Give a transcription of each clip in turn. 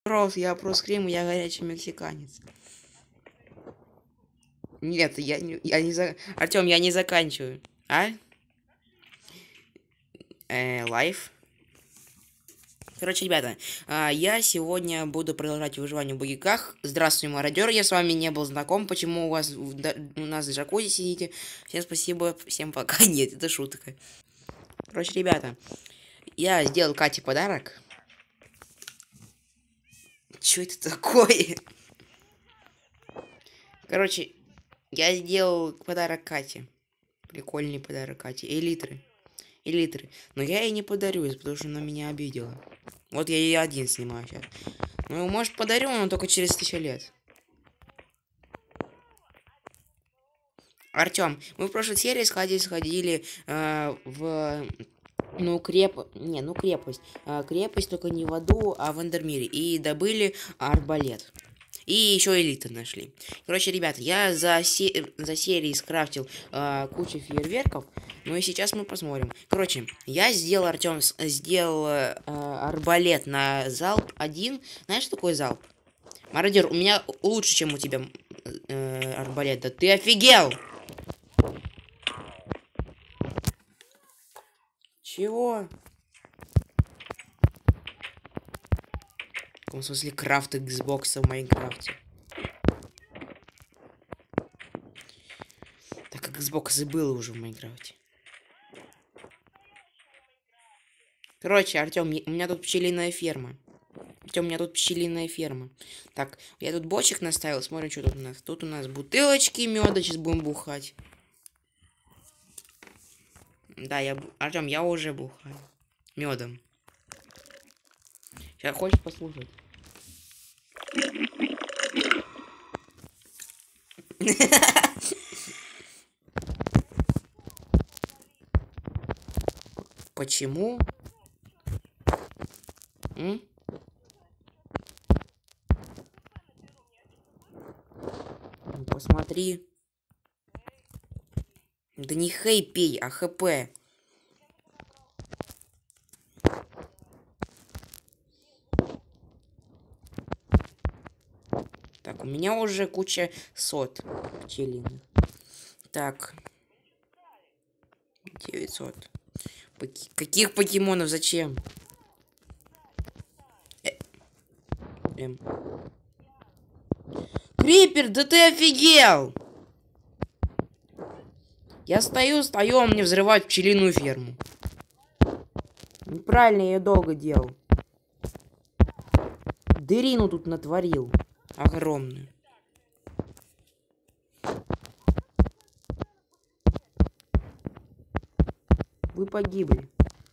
Я про скрим, я горячий мексиканец. Нет, я не за... Артем, я не заканчиваю. А? Лайф. Короче, ребята, я сегодня буду продолжать выживание в багиках. Здравствуй, мародер, я с вами не был знаком. Почему у нас в джакузи сидите? Всем спасибо, всем пока. Нет, это шутка. Короче, ребята, я сделал Кате подарок. Что это такое? Короче, я сделал подарок Кате. Прикольный подарок Кате. Элитры. Но я ей не подарю, потому что она меня обидела. Вот я ей один снимаю сейчас. Ну, может, подарю, но только через 1000 лет. Артем, мы в прошлой серии сходили крепость. Крепость только не в аду, а в Эндермире. И добыли арбалет. И еще элиты нашли. Короче, ребята, я за серией скрафтил кучу фейерверков. Ну и сейчас мы посмотрим. Короче, я сделал, Артем, арбалет на залп 1. Знаешь, что такое залп? Мародер, у меня лучше, чем у тебя арбалет. Да ты офигел! Чего? В каком смысле крафт Xbox в Майнкрафте? Так как Xbox и было уже в Майнкрафте. Короче, Артем, у меня тут пчелиная ферма. Так, я тут бочек наставил. Смотрим, что тут у нас. Тут у нас бутылочки меда. Сейчас будем бухать. Да, Артем, я уже бухаю. Медом. Сейчас хочешь послушать? Почему? Посмотри. Да не хей пей, а хп. Так, у меня уже куча сот пчелиных. Так. 900. Каких покемонов? Зачем? Крипер, да ты офигел! Я стою, а мне взрывают пчелиную ферму. Неправильно, я ее долго делал. Дырину тут натворил. Огромную. Вы погибли.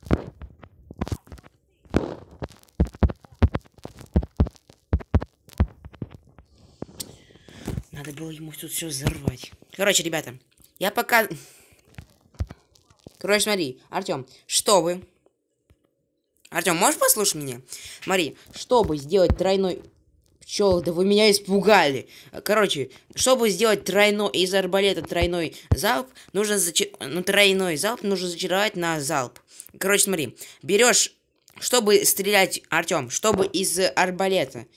Надо было ему тут все взорвать. Короче, ребята, я пока... Короче, смотри, Артем, чтобы... Артем, можешь послушать меня? Смотри, чтобы сделать тройной... Пчел, да вы меня испугали. Короче, чтобы сделать тройной из арбалета тройной залп, нужно тройной залп нужно зачаровать на залп. Короче, смотри, берешь, чтобы стрелять, Артем, чтобы из арбалета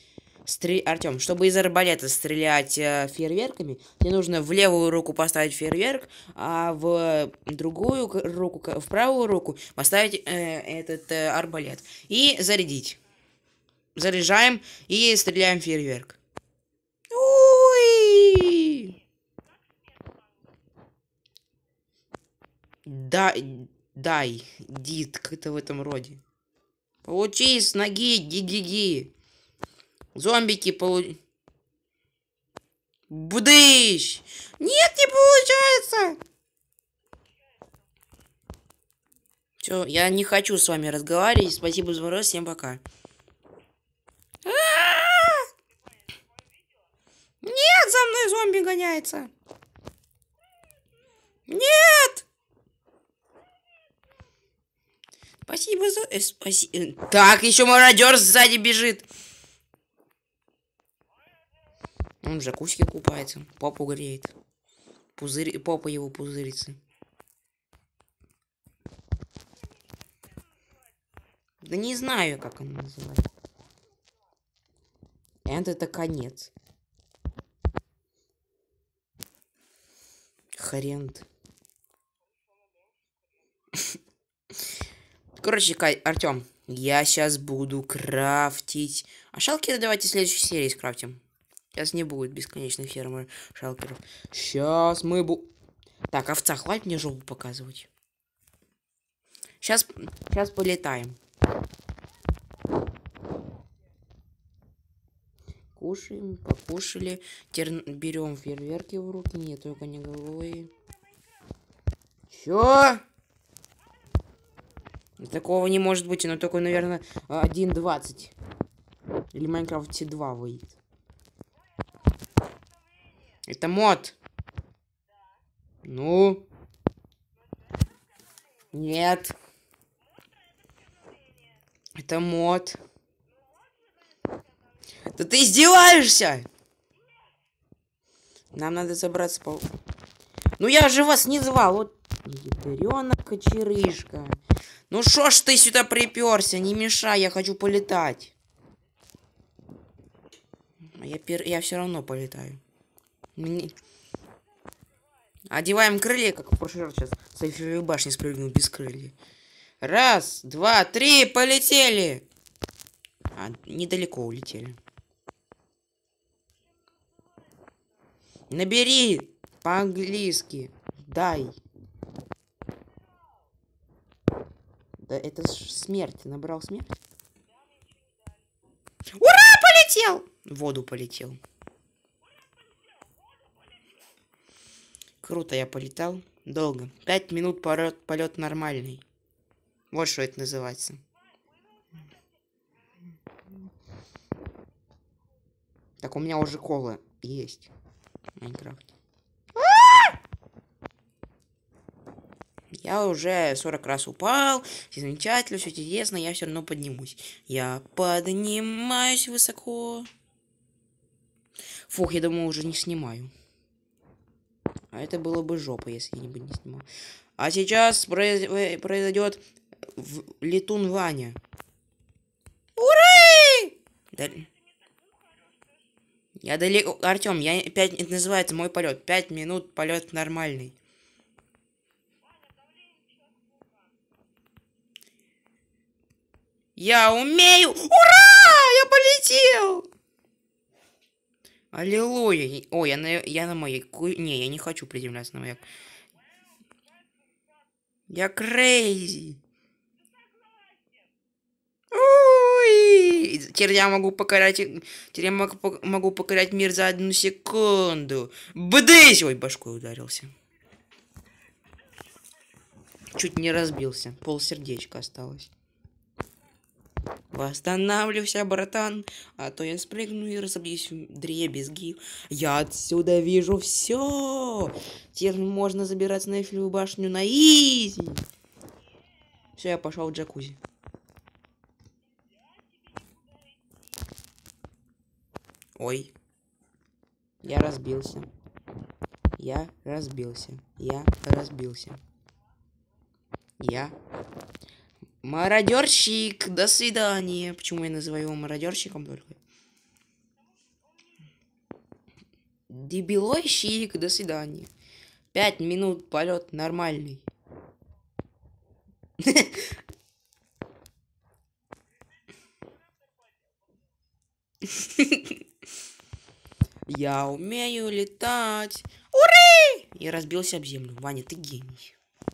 стрелять фейерверками, тебе нужно в левую руку поставить фейерверк, а в другую руку, в правую руку поставить этот арбалет и зарядить. Заряжаем и стреляем фейерверк. Уи! Дай, дит, как-то в этом роде. Получи с ноги, ги-ги-ги. Зомбики Будыщ! Нет, не получается! Все, я не хочу с вами разговаривать. Спасибо за вопрос, всем пока. Нет, за мной зомби гоняется. Нет! Спасибо за... Так, еще мародер сзади бежит. Он в джакузи купается. Попу греет. Попа его пузырится. Да не знаю, как он называется. Это конец. Хрен ты. Короче, Артем, я сейчас буду крафтить. А шалкеры давайте в следующей серии скрафтим. Сейчас не будет бесконечных фермы шалкеров. Сейчас мы Так, овца, хватит мне жопу показывать. Сейчас полетаем. Кушаем, покушали. Теперь берем фейерверки в руки. Нет, только не головой. Чё? Такого не может быть, но только, наверное, 1.20. Или Майнкрафте 2 выйдет. Это мод. Ну? Нет. Это мод. Да ты издеваешься? Нам надо забраться по... Ну я же вас не звал. Вот ядрёна кочерышка. Ну шо ж ты сюда приперся? Не мешай, я хочу полетать. Я все равно полетаю. Одеваем крылья, как в прошлый раз сейчас с Эйфелевой башни спрыгнул без крыльев. Раз, два, три, полетели! Недалеко улетели. Набери по-английски. Дай. Да это ж смерть. Ты набрал смерть? Ура! Полетел! В воду полетел. Круто я полетал. Долго. 5 минут полет нормальный. Вот что это называется. Так, у меня уже кола есть. В Майнкрафте. Я уже 40 раз упал. Все замечательно, все чудесно. Я все равно поднимусь. Я поднимаюсь высоко. Фух, я думаю, уже не снимаю. А это было бы жопа, если я не снимал. А сейчас произойдет летун Ваня. Ура! Я далеко... Артем, это называется мой полет. 5 минут полет нормальный. Я умею! Ура! Я полетел! Аллилуйя! О, я на маяк. Не, я не хочу приземляться на маяк. Я крейзи. Ой! Теперь я могу покорять... Теперь я могу покорять мир за 1 секунду. Бдысь! Ой, башкой ударился. Чуть не разбился. Полсердечка осталось. Восстанавливайся, братан, а то я спрыгну и разобьюсь в дребезги. Я отсюда вижу все. Теперь можно забираться на Эйфелеву башню на изи. Все, я пошел в джакузи. Ой. Я разбился. Я разбился. Я разбился. Я... Мародерщик, до свидания. Почему я называю его мародерщиком только? Дебилойщик, до свидания. 5 минут полет нормальный. Я умею летать. Ура! И разбился об землю. Ваня, ты гений.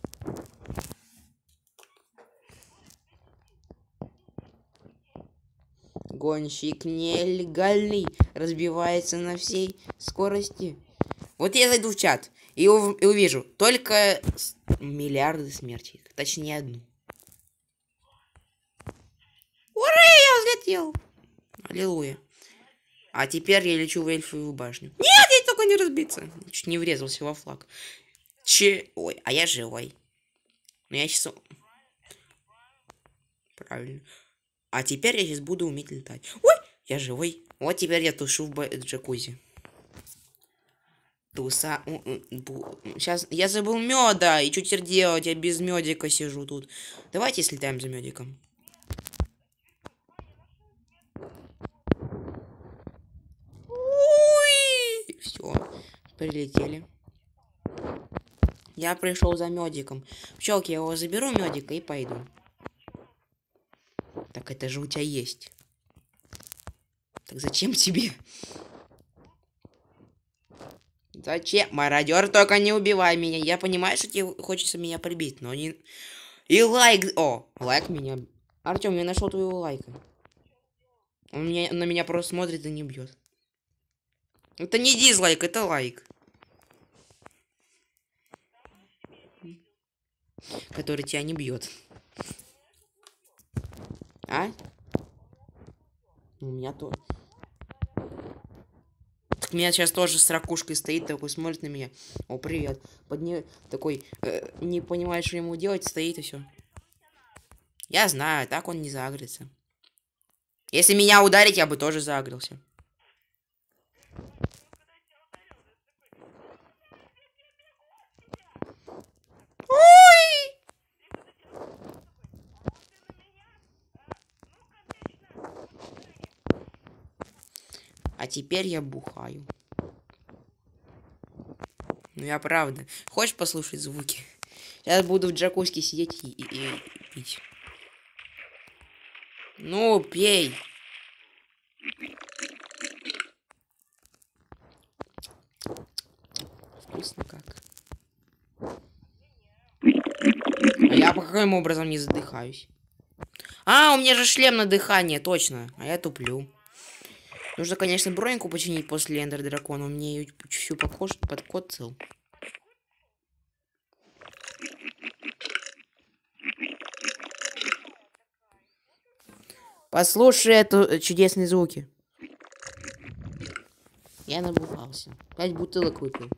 Гонщик нелегальный, разбивается на всей скорости. Вот я зайду в чат и увижу только миллиарды смертей. Точнее, 1. Ура, я взлетел! Аллилуйя. А теперь я лечу в Эльфовую башню. Нет, я только не разбиться. Чуть не врезался во флаг. Ой, а я живой. Но я сейчас... Правильно. А теперь я сейчас буду уметь летать. Ой, я живой. Вот теперь я тушу в джакузи. Туса... Сейчас я забыл меда. И что теперь делать? Я без медика сижу тут. Давайте слетаем за медиком. Прилетели. Я пришел за медиком. Пчелки, я его заберу медика и пойду. Так это же у тебя есть. Так зачем тебе? Зачем? Мародер, только не убивай меня. Я понимаю, что тебе хочется меня прибить, но не... И лайк... О, лайк меня... Артем, я нашел твоего лайка. Он на меня просто смотрит и не бьет. Это не дизлайк, это лайк. Который тебя не бьет. А? У меня то. Так меня сейчас тоже с ракушкой стоит, такой смотрит на меня. О, привет. Такой, не понимает, что ему делать, стоит и все. Я знаю, так он не загрится. Если меня ударить, я бы тоже загрелся. Ой! А теперь я бухаю. Ну я правда. Хочешь послушать звуки? Сейчас буду в джакузке сидеть и пить. Ну, пей. Вкусно как. А я по каким образом не задыхаюсь? А, у меня же шлем на дыхание, точно. А я туплю. Нужно, конечно, броньку починить после Эндер Дракона. Мне ее всю подкоцал. Послушай эту чудесные звуки. Я набухался. 5 бутылок выпил.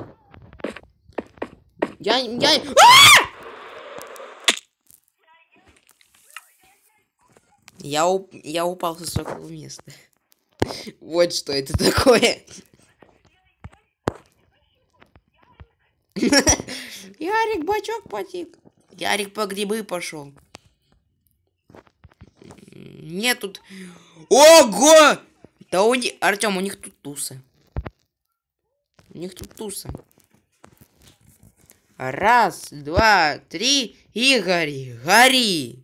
Я упал с высокого места. Вот что это такое. Ярик, бачок потек. Ярик по грибы пошел. Нет тут... Ого! Да у них... Артем, у них тут туса. У них тут туса. Раз, два, три и гори. Гори!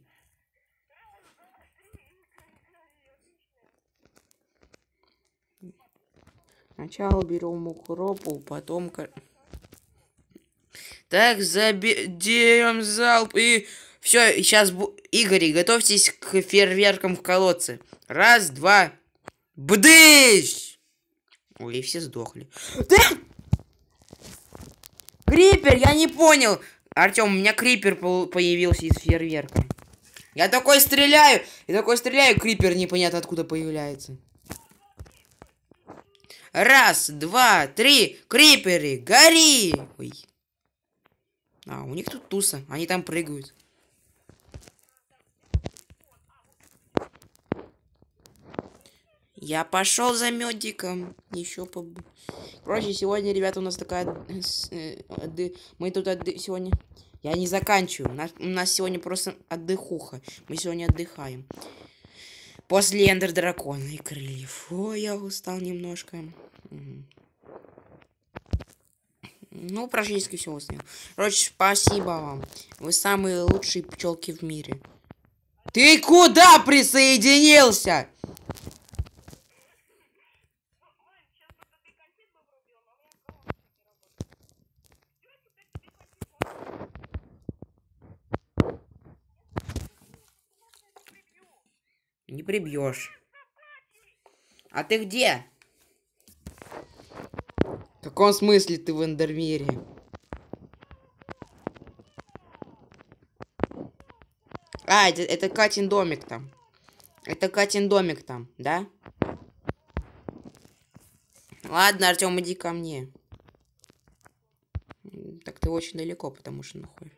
Сначала берем укропу, потом... Так, делаем залп и... Все, сейчас... Игорь, готовьтесь к фейерверкам в колодце. Раз, два... Бдыщ! Ой, и все сдохли. Крипер, я не понял. Артем, у меня крипер появился из фейерверка. Я такой стреляю, крипер непонятно откуда появляется. Раз, два, три, криперы, гори! Ой. А, у них тут туса, они там прыгают. Я пошел за медиком. Еще Короче, сегодня, ребята, у нас такая... Мы тут сегодня... Я не заканчиваю. У нас сегодня просто отдыхуха. Мы сегодня отдыхаем. После Эндер Дракона и крыльев. Ой, я устал немножко. Ну, практически все снял. Короче, спасибо вам. Вы самые лучшие пчелки в мире. Ты куда присоединился? Не прибьешь. А ты где? В каком смысле ты в Эндермире? А, это Катин домик там. Это Катин домик там, да? Ладно, Артем, иди ко мне. Так ты очень далеко, потому что находишь.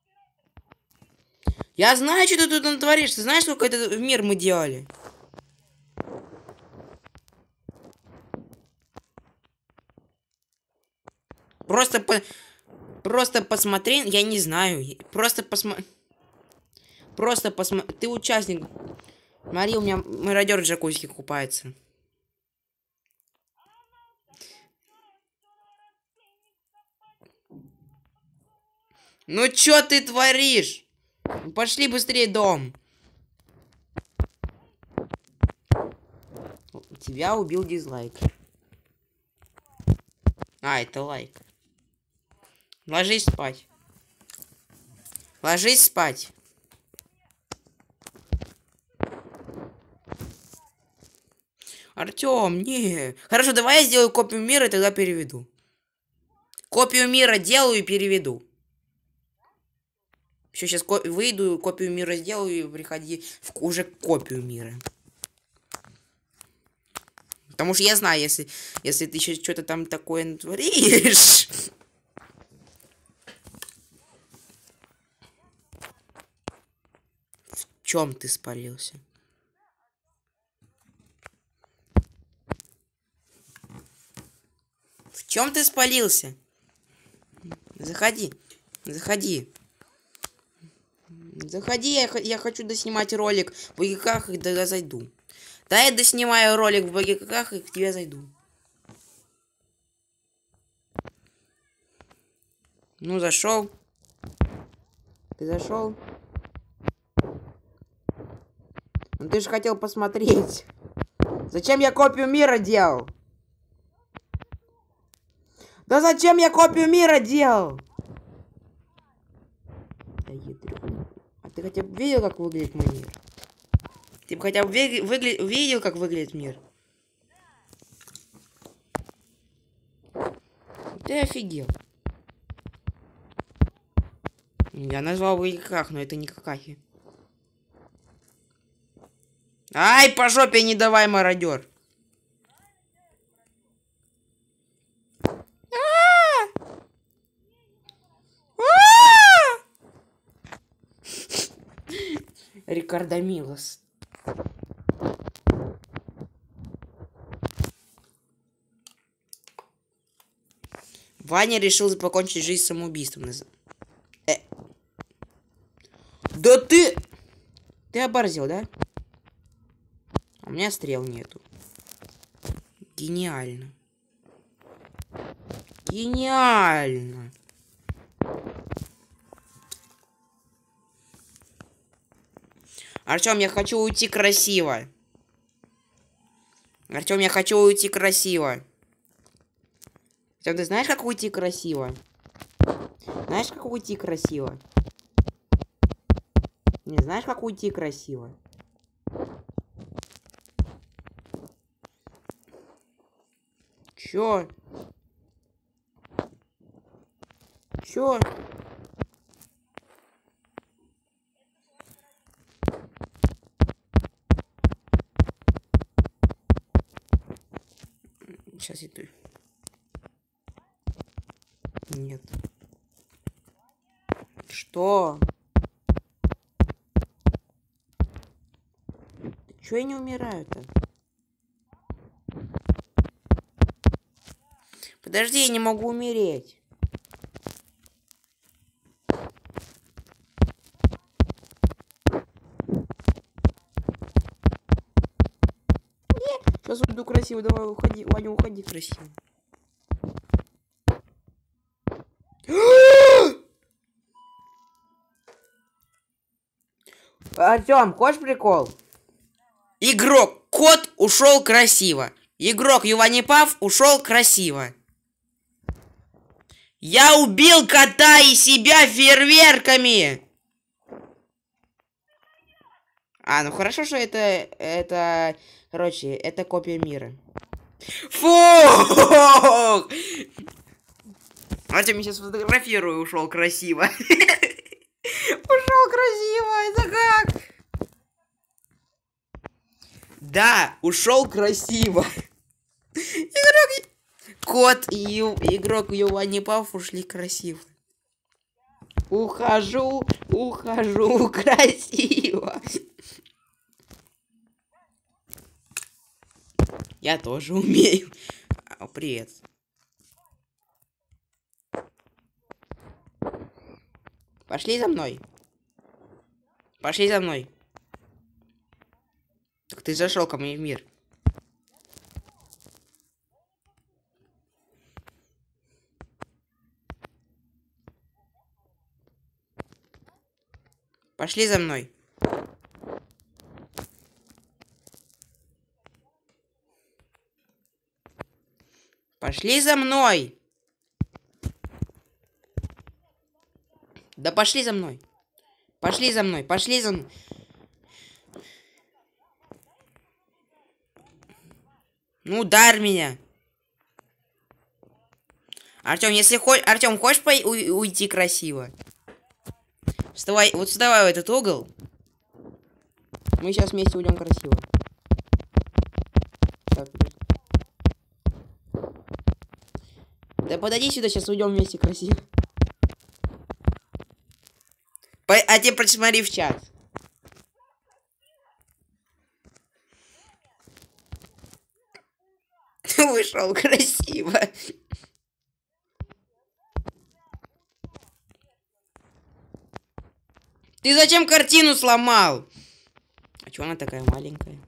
Я знаю, что ты тут натворишь. Ты знаешь, сколько этот мир мы делали? Просто посмотри, я не знаю. Просто посмотри. Ты участник. Смотри, у меня мародер в джакузи купается. Ну чё ты творишь? Пошли быстрее дом. Тебя убил дизлайк. А, это лайк. Ложись спать. Ложись спать. Артём, не. Хорошо, давай я сделаю копию мира и тогда переведу. Копию мира делаю и переведу. Все, сейчас выйду, копию мира сделаю и приходи в уже копию мира. Потому что я знаю, если ты еще что-то там такое натворишь. В чем ты спалился? В чем ты спалился? Заходи. Заходи. Заходи, я хочу доснимать ролик в БГКах и тогда зайду. Да, я доснимаю ролик в БГКах и к тебе зайду. Ну, зашел. Ты зашел? Ну ты же хотел посмотреть. Зачем я копию мира делал? Да зачем я копию мира делал? Да ядрёно. А ты хотя бы видел, как выглядит мой мир? Ты бы хотя бы видел, как выглядит мир? Ты офигел. Я назвал бы как, но это не какахи. Ай, по жопе не давай, мародер. Рикардо Милос. Ваня решил покончить жизнь самоубийством. Да ты... Ты оборзел, да? А у меня стрел нету. Гениально. Гениально. Артём, я хочу уйти красиво. Артём, я хочу уйти красиво. Артём, ты знаешь, как уйти красиво? Знаешь, как уйти красиво? Не знаешь, как уйти красиво? Чё? Чё? Сейчас иду. Нет. Что? Чё я не умираю-то? Подожди, я не могу умереть. Сейчас уйду красиво, давай уходи, Ваня, уходи красиво. Артём, хочешь прикол? Игрок, кот ушел красиво. Игрок Юванипав ушел красиво. Я убил кота и себя фейерверками. А, ну хорошо, что короче, это копия мира. Фух! Артем, я сейчас фотографирую, ушел красиво. Ушел красиво, это как? Да, ушел красиво. Кот и игрок Юванипав ушли красиво. Ухожу красиво. Я тоже умею. Привет. Пошли за мной. Пошли за мной. Так ты зашел ко мне в мир. Пошли за мной. Пошли за мной. Да пошли за мной. Пошли за мной. Пошли за мной. Ну, ударь меня. Артем, если хочешь... Артем, хочешь уйти красиво? Вставай, вот вставай в этот угол. Мы сейчас вместе уйдем красиво. Так, да подойди сюда, сейчас уйдем вместе красиво. А теперь посмотри в чат. Вышел красиво. Ты зачем картину сломал? А чё она такая маленькая?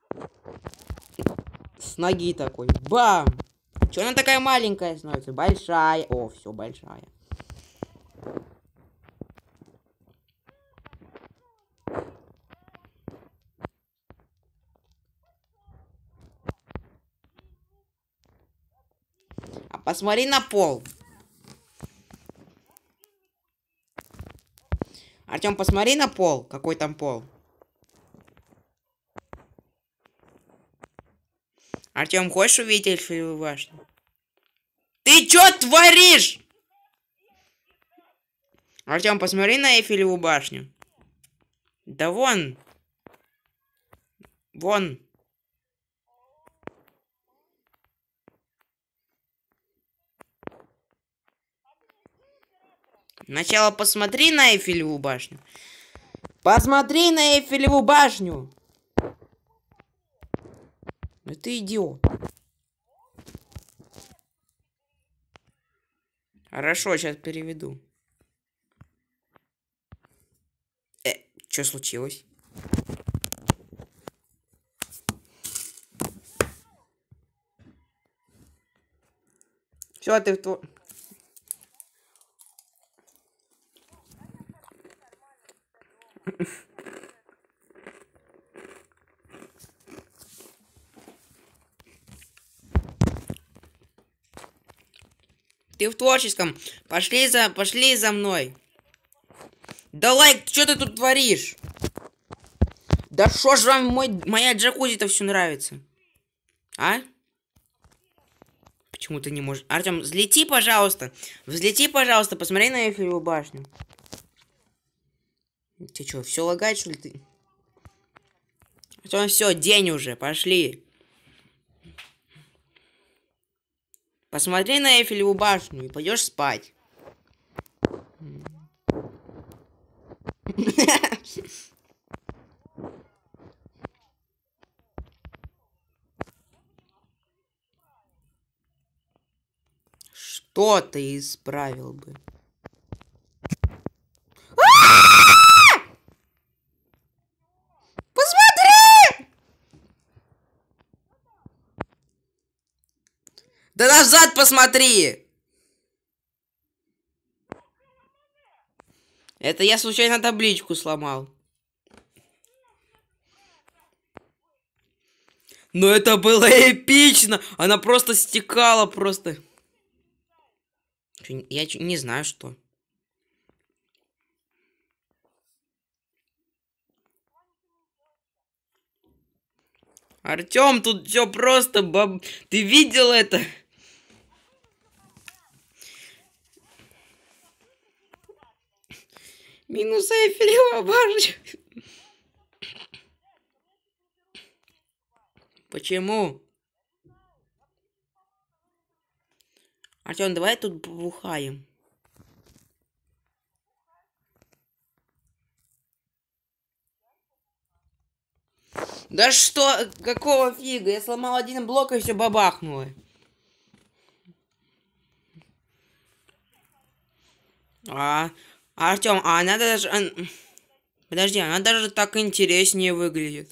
С ноги такой. Бам! Чё она такая маленькая становится? Большая. О, все, большая. А посмотри на пол. Артем, посмотри на пол. Какой там пол? Артем, хочешь увидеть Эйфелеву башню? Ты чё творишь? Артем, посмотри на Эйфелеву башню. Да вон. Вон. Сначала посмотри на Эйфелеву башню. Посмотри на Эйфелеву башню. Да ты идиот. Хорошо, сейчас переведу. Что случилось? Все, ты в Ты в творческом. Пошли за мной. Да лайк, что ты тут творишь? Да шо ж вам моя джакузи-то все нравится? А? Почему ты не можешь? Артем, взлети, пожалуйста. Взлети, пожалуйста, посмотри на Эйфелеву башню. Ты что, все лагает, что ли ты? Артем, все, день уже, пошли. Посмотри на Эйфелеву башню и пойдешь спать. Что ты исправил бы? Посмотри! Да назад посмотри! Это я случайно табличку сломал. Но это было эпично! Она просто стекала просто. Я не знаю, что. Артем, тут все просто Ты видел это? Минус Эйфелева башня. Почему? Артем, давай тут побухаем. Да что? Какого фига? Я сломал один блок и все бабахнуло. Артем, а она даже... Подожди, она даже так интереснее выглядит.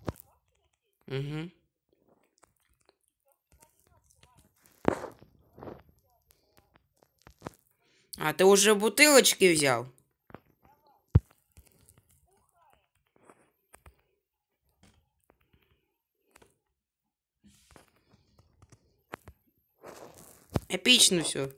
Угу. А ты уже бутылочки взял? Эпично все.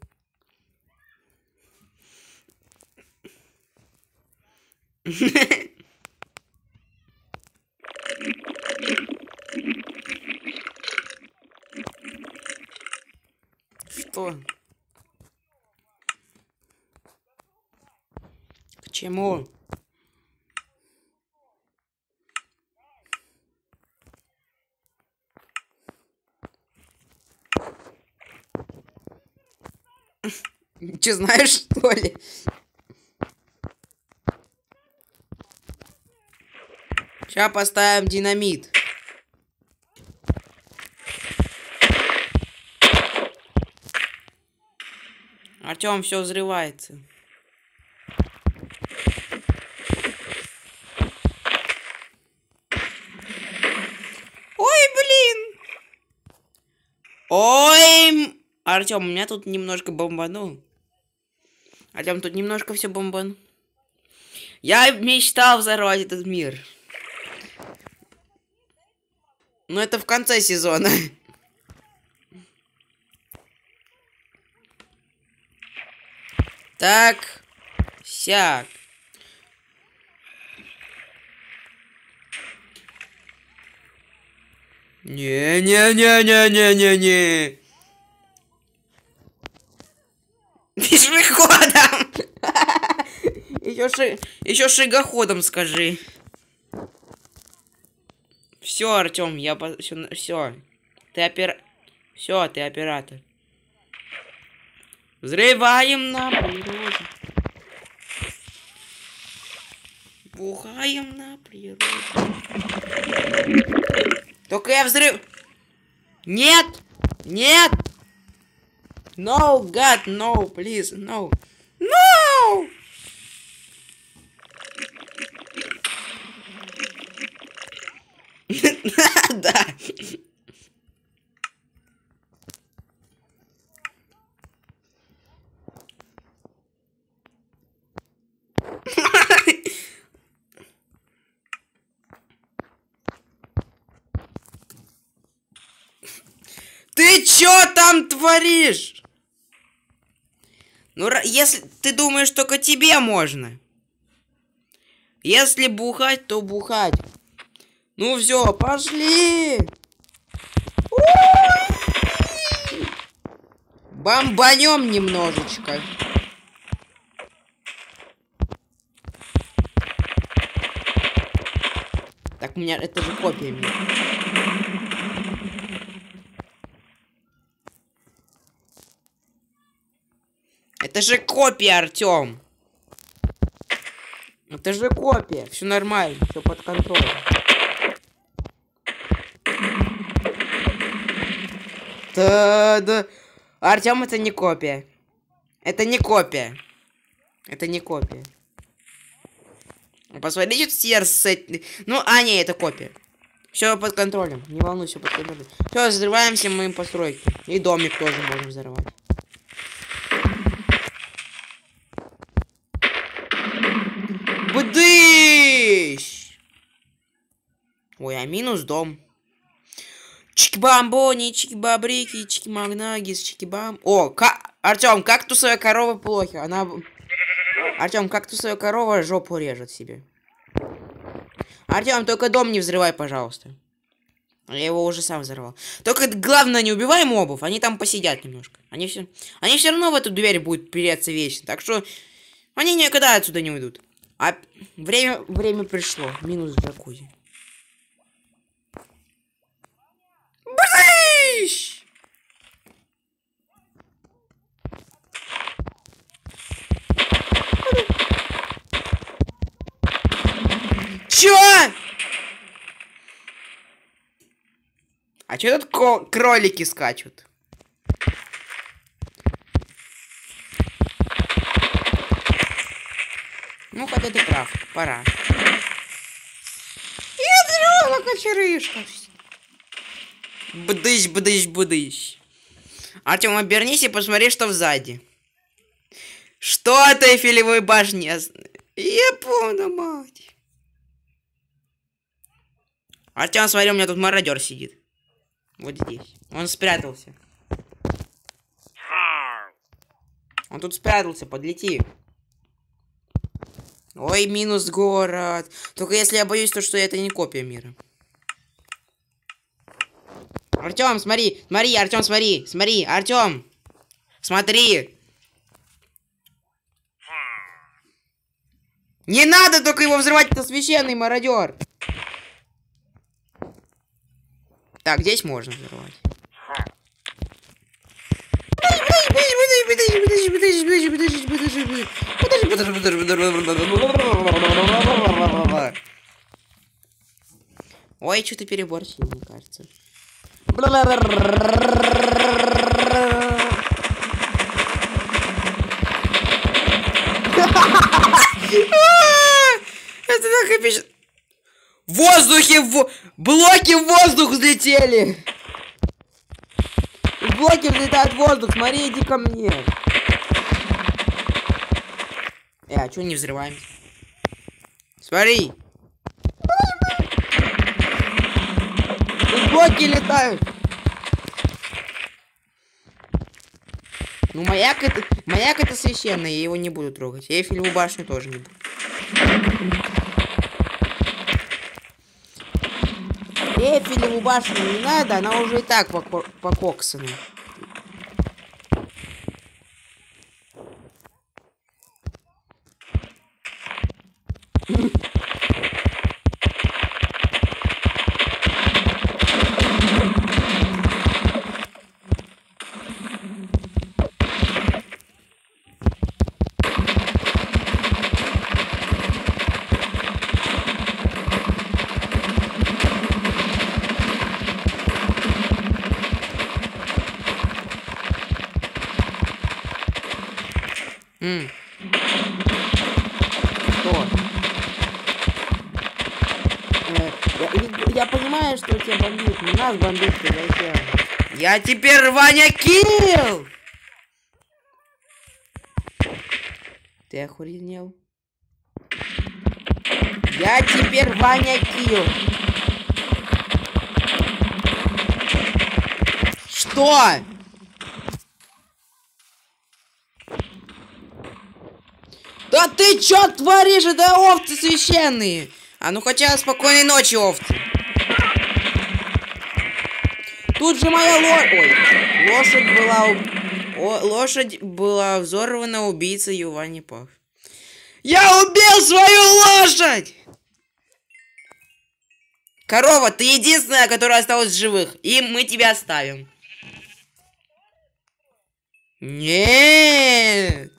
Что? К чему? Че, знаешь, что ли? Сейчас поставим динамит. Артем, все взрывается. Ой, блин! Ой! Артем, у меня тут немножко бомбанул. Артем, тут немножко все бомбан. Я мечтал взорвать этот мир. Но это в конце сезона. Так. Сяк. Не-не-не-не-не-не-не. Пешеходом. Еще шагоходом скажи. Все, Артем, я все. Ты оператор. Взрываем на природе. Бухаем на природе. Только я взрыв. Нет! Нет! No, God, no, please, no. No! Да. Ты чё там творишь? Ну, если ты думаешь, только тебе можно. Если бухать, то бухать. Ну все, пошли. Бомбанем немножечко. Так, у меня это же копия. Это же копия, Артем. Это же копия. Все нормально, все под контролем. Да. Артем, это не копия. Это не копия. Это не копия. Посмотри, что сердце. Ну, не, это копия. Все под контролем. Не волнуйся, под контролем. Все, взрываем все мои постройки. И домик тоже можем взорвать. Будыщ! Ой, а минус дом. Чики-бамбони, чики-бабрики, чики-магнагис, чики-бам... О, Артем, кактусовая корова плохо. Артем, кактусовая корова жопу режет себе. Артем, только дом не взрывай, пожалуйста. Я его уже сам взорвал. Только главное, не убивай мобов, они там посидят немножко. Они все равно в эту дверь будут переться вечно. Так что они никогда отсюда не уйдут. А время пришло. Минус джакузи. Брыщ! Чё? А чё тут кролики скачут? Ну, хотя ты прав, пора. Ядро, кочерышка. Бдыщ. Артем, обернись и посмотри, что сзади. Что это Эйфелевой башни? Япона, мать. Артем, смотри, у меня тут мародер сидит. Вот здесь. Он спрятался. Он тут спрятался, подлети. Ой, минус город. Только если я боюсь, то что это не копия мира. Артем, смотри, смотри, Артем, смотри, смотри, Артем, смотри. Не надо только его взрывать, это священный мародер. Так, здесь можно взрывать. Ой, что-то переборщили, мне кажется. Это так эпично. В воздухе, блоки в воздух взлетели. В блоке взлетает воздух, смотри, иди ко мне. А чё не взрываем? Смотри. Тут блоки летают. Ну, маяк это священный, я его не буду трогать. Эйфелеву башню тоже не буду. Эйфелеву башню не надо, она уже и так пококсана. Что? Я понимаю, что у тебя бомбит. Не нас бомбит, зачем? Я теперь Ваня Килл! Ты охуенел? Я теперь Ваня Килл! Что? Да ты чё творишь? Это овцы священные! А ну хотя спокойной ночи, овцы! Тут же моя лошадь была взорвана убийцей Вани Пах. Я убил свою лошадь! Корова, ты единственная, которая осталась в живых. И мы тебя оставим. Нет!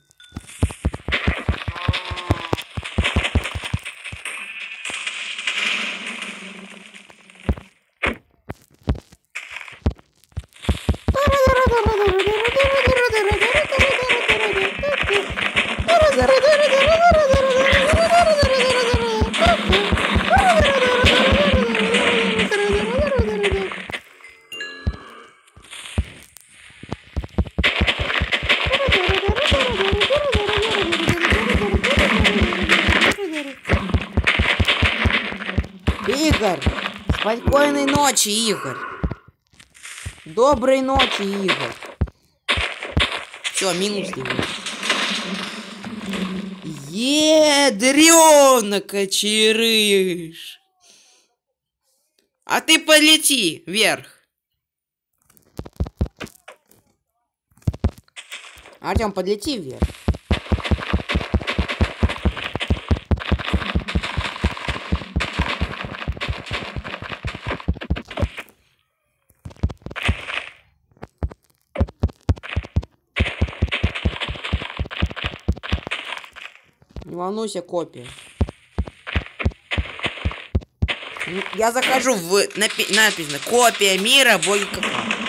Игорь! Спокойной ночи, Игорь! Доброй ночи, Игорь! Все, минус Игорь. Ядрёно кочерыш! А ты полети вверх! Артем, подлети вверх. Не волнуйся, копия. Я захожу в написано копия мира боги кака.